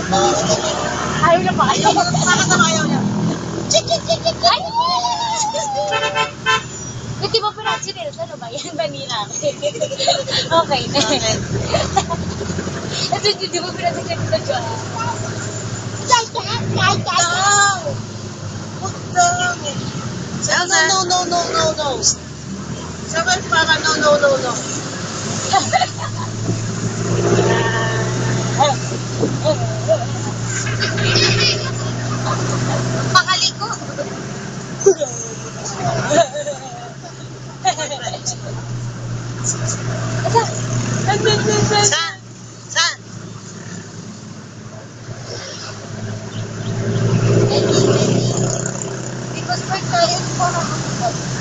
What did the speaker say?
Ayaw na ba? Ayaw na. Bakit naman ayaw niya? Ay! Hindi mo pinag-sinil. Ano ba yan? Vanilla. Okay na. Ito, hindi mo pinag-sinil sa Diyos. No. Sabi para no. Pakaliko. Saan? Because we're tired for a